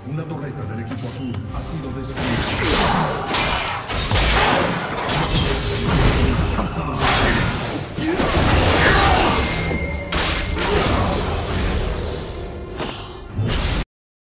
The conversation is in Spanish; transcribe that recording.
Una torreta del equipo azul ha sido destruida.